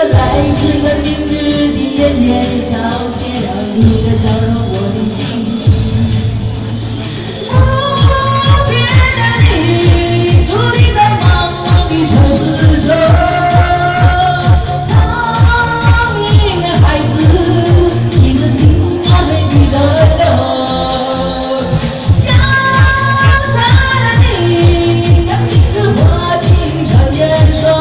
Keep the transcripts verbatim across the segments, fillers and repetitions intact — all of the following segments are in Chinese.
来迟了明日的炎炎，早些了你的笑容，我的心情。不变的你，伫立在茫茫的城市中，聪明的孩子，提着心爱你的路，潇洒的你，将心事化进传言中。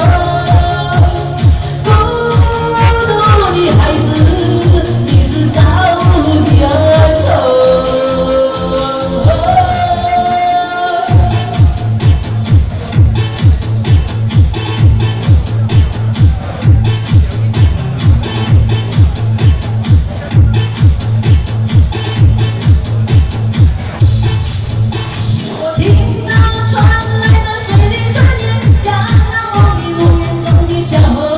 孩子，你是造物的恩宠。我听到传来的水的声音，像那梦里无言中的小河。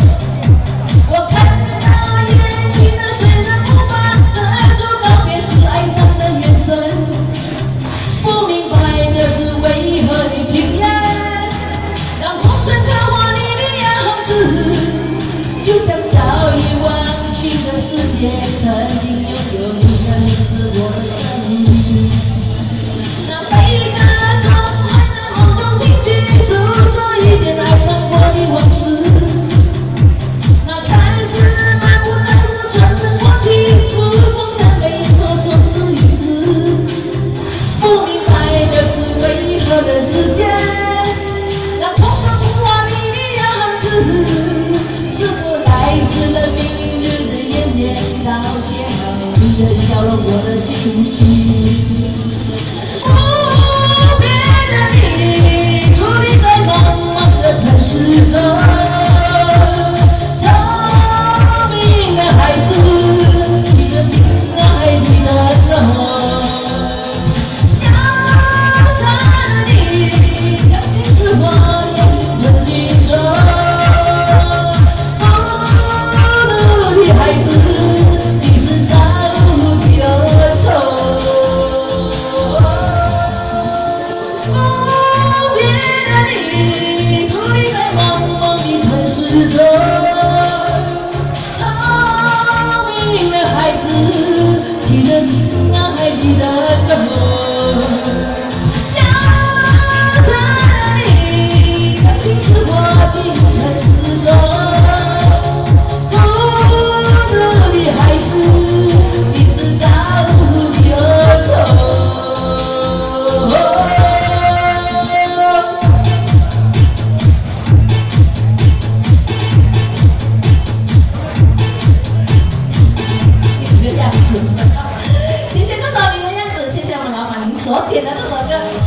就像早已忘情的世界，曾经拥有你的名字，我的声音。那悲歌总会在梦中清晰，诉说一点爱上过的往事。那看似满不在乎，转身过去，不风的泪眼头说是一字。不明白的是为何人世间，让空中不画你的样子。 来迟了明日的炎炎，早些了你的笑容，我的心情。不变的你，伫立在茫茫的城市中，聪明的孩子，提着心爱你的肉。 潇洒的你，将心事化进纯净中。 孩子，你是造物的恩宠。不变的你，伫立在茫茫的城市中。聪明的孩子，提着心爱你的肉。潇洒的你，将心事化进尘世中。 孩子，你是造物的恩宠。你的样子，谢谢这首你的样子，谢谢我们老板您所点的这首歌。